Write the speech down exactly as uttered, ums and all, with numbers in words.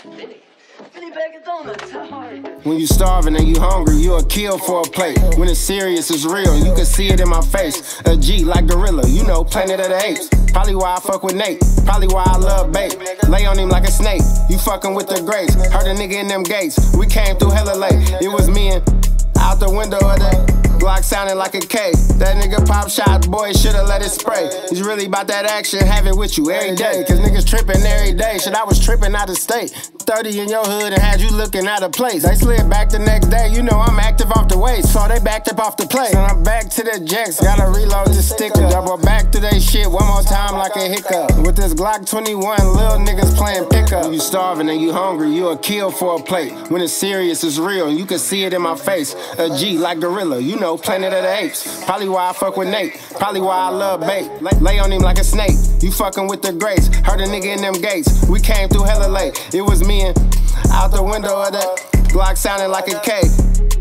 When you starving and you hungry, you a kill for a plate. When it's serious, it's real, you can see it in my face. A G like gorilla, you know, Planet of the Apes. Probably why I fuck with Nate, probably why I love bait. Lay on him like a snake, you fucking with the grace. Heard a nigga in them gates, we came through hella late. It was me and out the window of the Glock sounding like a K. That nigga pop shot, boy, shoulda let it spray. He's really about that action, have it with you every day. Cause niggas tripping every day, shit, I was tripping out of state. thirty in your hood and had you looking out of place. They slid back the next day, you know I'm active off the waist. So they backed up off the plate. And I'm back to the jacks, gotta reload the sticker. Double back to they shit one more time like a hiccup. With this Glock twenty-one, little niggas playing pickup. When you starving and you hungry, you a kill for a plate. When it's serious, it's real, you can see it in my face. A G like gorilla, you know, Planet of the Apes. Probably why I fuck with Nate, probably why I love bait. Lay on him like a snake, you fucking with the grace. Heard a nigga in them gates, we came through hella late. It was me and out the window of the Glock sounding like a K.